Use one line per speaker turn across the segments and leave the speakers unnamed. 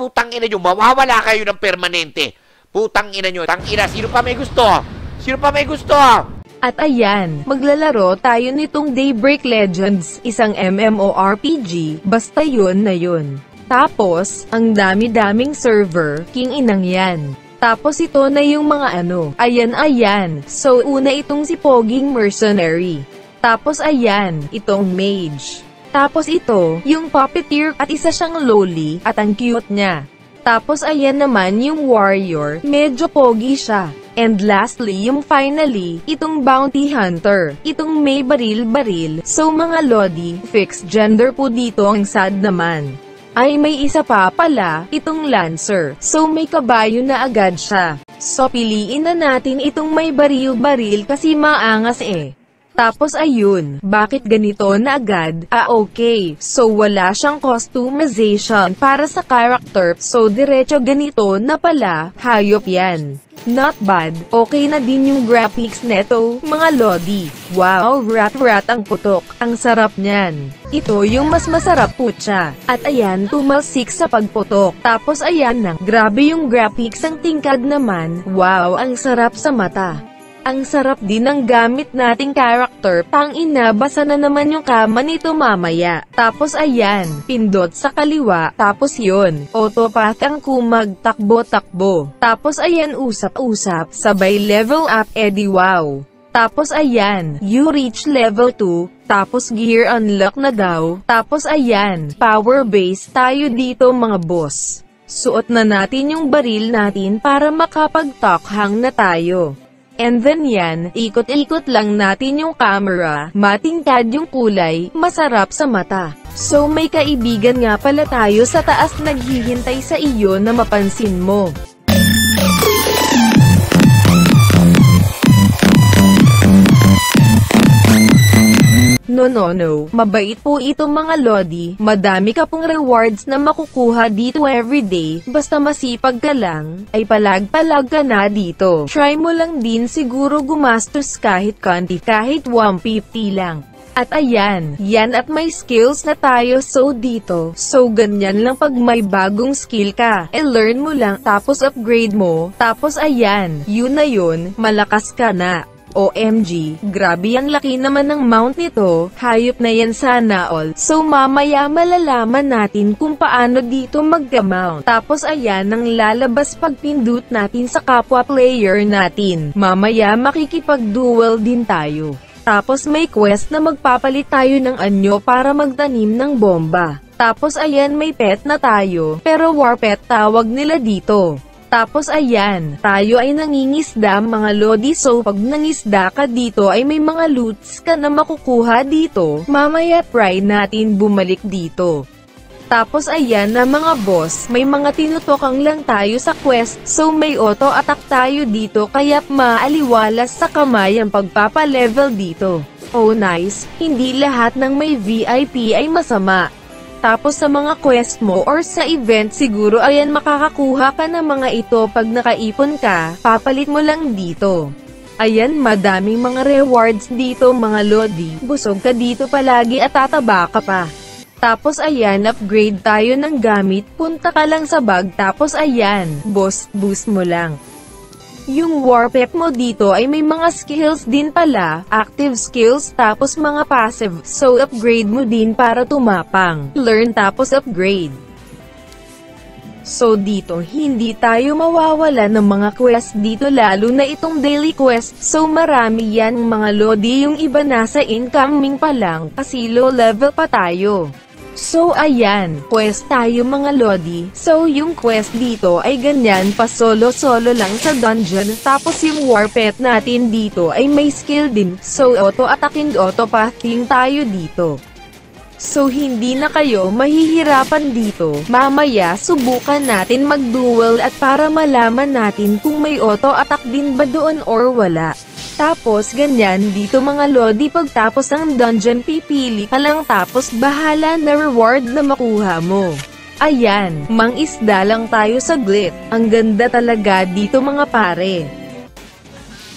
putang ina nyo, mawawala kayo ng permanente. Putang ina nyo, tang ina, sino pa may gusto? Sino pa may gusto?
At ayan, maglalaro tayo nitong Daybreak Legends, isang MMORPG, basta yun na yun. Tapos, ang dami-daming server, king inang yan. Tapos ito na yung mga ayan. So una itong si Poging Mercenary. Tapos ayan, itong Mage. Tapos ito, yung Puppeteer at isa siyang lowly, at ang cute niya. Tapos ayan naman yung Warrior, medyo pogi siya. And lastly yung finally, itong Bounty Hunter, itong may baril-baril. So mga lodi, fixed gender po dito ang sad naman. Ay may isa pa pala, itong Lancer. So may kabayo na agad siya. So piliin na natin itong may baril-baril kasi maangas eh. Tapos ayun, bakit ganito na agad? Okay, so wala siyang customization para sa character, so diretso ganito na pala, hayop yan. Not bad, okay na din yung graphics neto, mga lodi. Wow, rat ang putok, ang sarap niyan. Ito yung mas masarap putya. At ayan, tumalsik sa pagputok. Tapos ayan na, grabe yung graphics, ang tingkad naman. Wow, ang sarap sa mata. Ang sarap din ng gamit nating character, tangina basa na naman yung kama nito mamaya. Tapos ayan, pindot sa kaliwa, tapos yun, autopath ang kumagtakbo-takbo. Tapos ayan usap-usap, sabay level up, edi wow. Tapos ayan, you reach level 2, tapos gear unlock na daw, tapos ayan, power base tayo dito mga boss. Suot na natin yung baril natin para makapag-tokhang na tayo. And then yan, ikot-ikot lang natin yung camera, matingkad yung kulay, masarap sa mata. So may kaibigan nga pala tayo sa taas naghihintay sa iyo na mapansin mo. No, mabait po ito mga lodi, madami ka pong rewards na makukuha dito everyday, basta masipag ka lang, ay palag-palag ka na dito. Try mo lang din siguro gumastos kahit konti, kahit 150 lang. At ayan, yan at may skills na tayo so dito, so ganyan lang pag may bagong skill ka, learn mo lang tapos upgrade mo, tapos ayan, yun na yun, malakas ka na. OMG, grabe ang laki naman ng mount nito, hayop na yan sana all. So mamaya malalaman natin kung paano dito mag-mount. Tapos ayan ang lalabas pag pindut natin sa kapwa player natin. Mamaya makikipag-duel din tayo. Tapos may quest na magpapalit tayo ng anyo para magtanim ng bomba. Tapos ayan may pet na tayo, pero war pet tawag nila dito. Tapos ayan, tayo ay nangingisda mga lodi, so pag nangisda ka dito ay may mga loots ka na makukuha dito, mamaya try natin bumalik dito. Tapos ayan na mga boss, may mga tinutokang lang tayo sa quest, so may auto-attack tayo dito kaya maaliwalas sa kamay ang pagpapalevel dito. Oh nice, hindi lahat ng may VIP ay masama. Tapos sa mga quest mo or sa event siguro ayan makakakuha ka ng mga ito pag nakaipon ka, papalit mo lang dito. Ayan madaming mga rewards dito mga lodi, busog ka dito palagi at tataba ka pa. Tapos ayan upgrade tayo ng gamit, punta ka lang sa bag tapos ayan, boost mo lang. Yung warpet mo dito ay may mga skills din pala, active skills tapos mga passive, so upgrade mo din para tumapang, learn tapos upgrade. So dito hindi tayo mawawala ng mga quest dito lalo na itong daily quest, so marami yan mga lodi, yung iba nasa incoming pa lang kasi low level pa tayo. So ayan, quest tayo mga lodi, so yung quest dito ay ganyan pa solo-solo lang sa dungeon, tapos yung warpet natin dito ay may skill din, so auto-attacking auto-pathing tayo dito. So hindi na kayo mahihirapan dito, mamaya subukan natin mag-duel at para malaman natin kung may auto-attack din ba doon or wala. Tapos ganyan dito mga lodi, pagtapos ng dungeon pipili ka lang tapos bahala na reward na makuha mo. Ayan, mangisda lang tayo saglit, ang ganda talaga dito mga pare.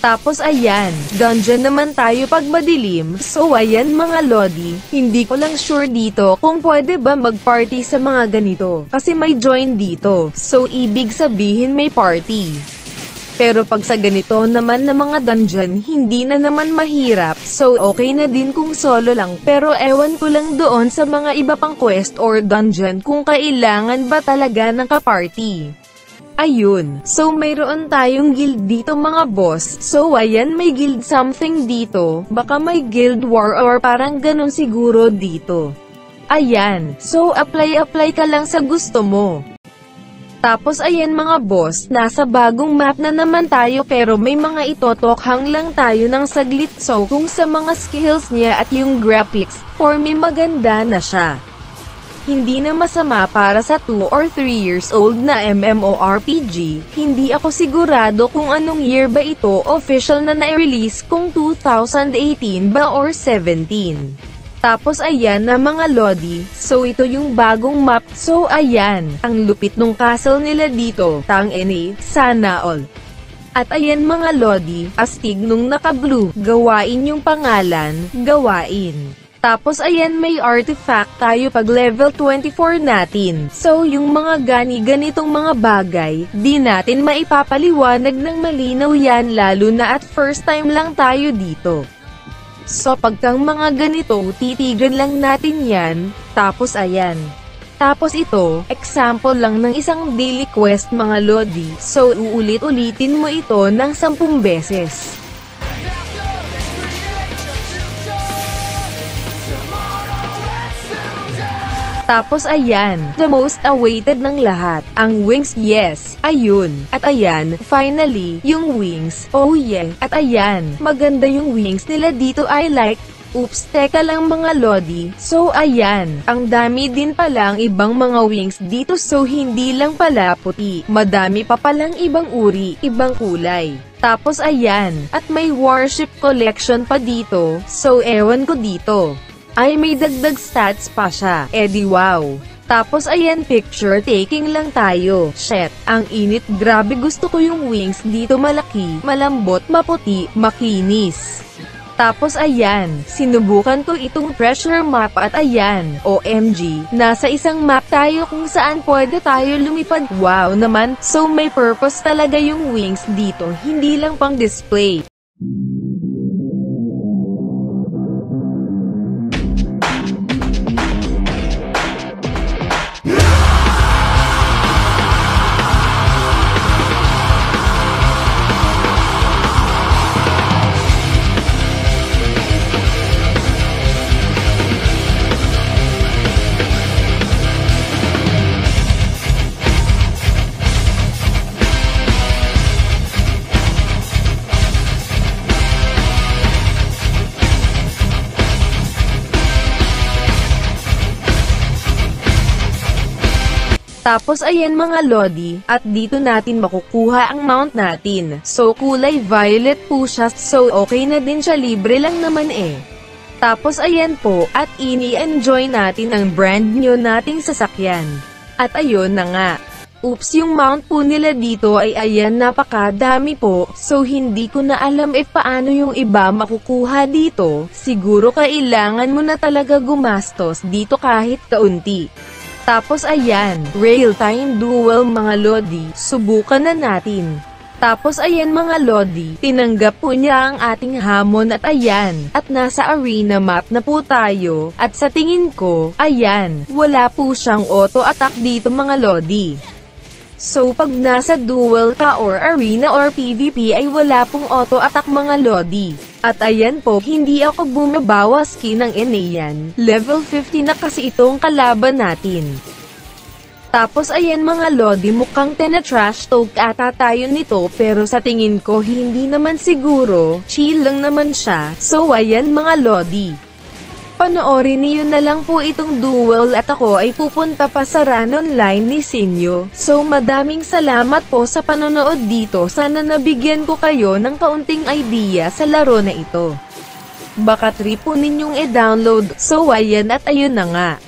Tapos ayan, dungeon naman tayo pag madilim. So ayan mga lodi, hindi ko lang sure dito kung pwede ba mag-party sa mga ganito. Kasi may join dito. So ibig sabihin may party. Pero pag sa ganito naman na mga dungeon, hindi na naman mahirap. So okay na din kung solo lang. Pero ewan ko lang doon sa mga iba pang quest or dungeon kung kailangan ba talaga ng ka-party. Ayun, so mayroon tayong guild dito mga boss. So ayan, may guild something dito. Baka may guild war or parang ganun siguro dito. Ayan, so apply ka lang sa gusto mo. Tapos ayan mga boss, nasa bagong map na naman tayo pero may mga itotokhang lang tayo ng saglit. So kung sa mga skills niya at yung graphics, for me maganda na siya. Hindi na masama para sa 2 or 3 years old na MMORPG. Hindi ako sigurado kung anong year ba ito official na na-release, kung 2018 ba or 17. Tapos ayan na mga lodi, so ito yung bagong map. So ayan, ang lupit nung castle nila dito, tang-ina, sana all. At ayan mga lodi, astig nung naka-blue, gawain yung pangalan, gawain. Tapos ayan, may artifact tayo pag level 24 natin. So yung mga ganitong mga bagay, di natin maipapaliwanag ng malinaw yan lalo na at first time lang tayo dito. So pagkang mga ganito, titigan lang natin yan. Tapos ayan. Tapos ito, example lang ng isang daily quest mga lodi. So uulit-ulitin mo ito ng 10 beses. Tapos ayan, the most awaited ng lahat, ang wings, yes, ayun, at ayan, finally, yung wings, oh yeah, at ayan, maganda yung wings nila dito, I like. Oops, teka lang mga lodi, so ayan, ang dami din palang ibang mga wings dito, so hindi lang pala puti, madami pa palang ibang uri, ibang kulay. Tapos ayan, at may warship collection pa dito, so ewan ko dito. Ay may dagdag stats pa siya, edi wow. Tapos ayan, picture taking lang tayo. Shit, ang init, grabe, gusto ko yung wings dito, malaki, malambot, maputi, makinis. Tapos ayan, sinubukan ko itong pressure map at ayan, OMG, nasa isang map tayo kung saan pwede tayo lumipad. Wow naman, so may purpose talaga yung wings dito, hindi lang pang display. Tapos ayan mga lodi, at dito natin makukuha ang mount natin. So kulay violet po siya, so okay na din siya, libre lang naman eh. Tapos ayan po, at ini-enjoy natin ang brand new nating sasakyan. At ayun na nga. Oops, yung mount po nila dito ay ayan, napakadami po, so hindi ko na alam if paano yung iba makukuha dito. Siguro kailangan mo na talaga gumastos dito kahit kaunti. Tapos ayan, real-time duel mga lodi, subukan na natin. Tapos ayan mga lodi, tinanggap po niya ang ating hamon at ayan, at nasa arena map na po tayo, at sa tingin ko, ayan, wala po siyang auto-attack dito mga lodi. So pag nasa duel ka or arena or PvP ay wala pong auto-attack mga lodi. At ayan po, hindi ako bumabawa skin ng Enean. Level 50 na kasi itong kalaban natin. Tapos ayan mga lodi, mukhang tina-trash talk ata tayo nito, pero sa tingin ko hindi naman siguro, chill lang naman siya. So ayan mga lodi. Panoorin niyo na lang po itong duel at ako ay pupunta pa sa run online ni Sinyo. So madaming salamat po sa panonood dito, sana nabigyan ko kayo ng kaunting idea sa laro na ito. Baka trip po ninyong i-download, so ayan at ayun na nga.